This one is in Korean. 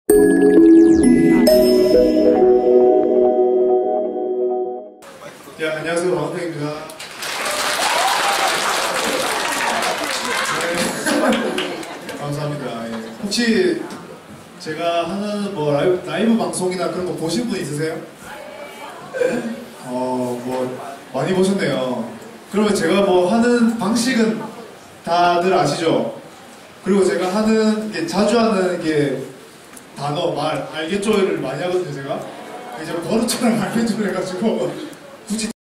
네, 안녕하세요. 왕팽입니다. 네, 감사합니다. 예. 혹시 제가 하는 뭐 라이브 방송이나 그런 거 보신 분 있으세요? 뭐 많이 보셨네요. 그러면 제가 뭐 하는 방식은 다들 아시죠? 그리고 제가 하는 게 자주 하는 게 단어, 말, 알겠죠를 많이 하거든요, 제가. 이제 버릇처럼 알겠죠 해가지고 굳이